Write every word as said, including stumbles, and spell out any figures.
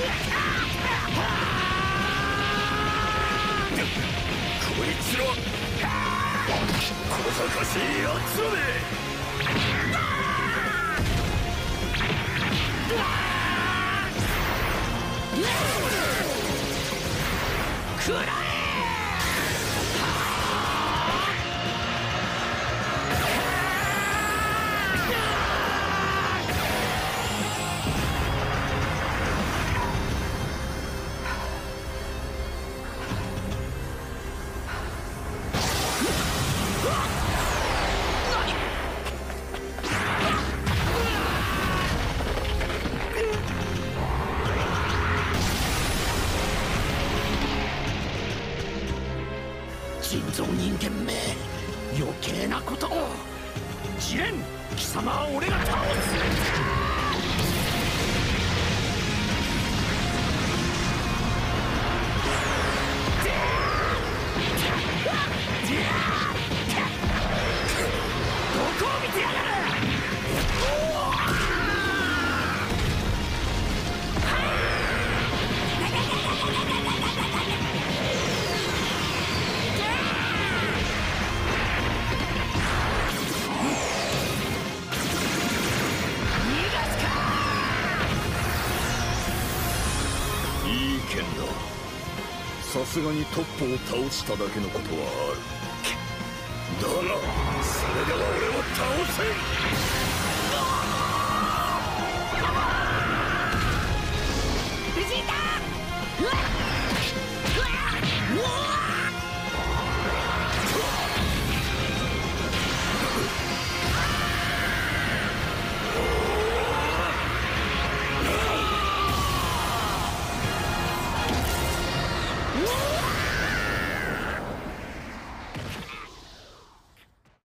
こいつら小賢しいやつらめ。食らえ。人造人間め、余計なことを。ジレン、貴様は俺が倒す。どこを見てやがる。いい剣だ。さすがにトッポを倒しただけのことはある。だがそれでは俺を倒せん。